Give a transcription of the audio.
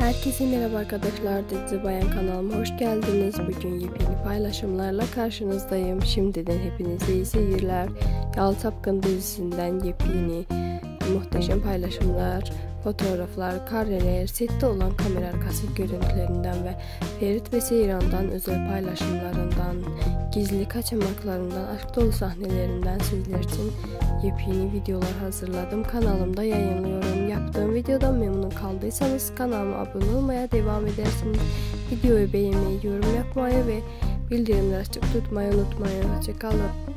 Herkese merhaba arkadaşlar, Dizi Bayan kanalıma hoş geldiniz. Bugün yepyeni paylaşımlarla karşınızdayım. Şimdiden hepinize iyi seyirler. Yalı Çapkın dizisinden yepyeni muhteşem paylaşımlar, fotoğraflar, kareler, sette olan kamera arkası görüntülerinden ve Ferit ve Seyran'dan özel paylaşımlarından, gizli kaçamaklarından, aşk dolu sahnelerinden sizler için yepyeni videolar hazırladım. Kanalımda yayınlıyorum. Yaptığım videodan memnun kaldıysanız kanalıma abone olmaya devam edersiniz. Videoyu beğenmeyi, yorum yapmayı ve bildirimleri açık tutmayı unutmayın. Hoşça kalın.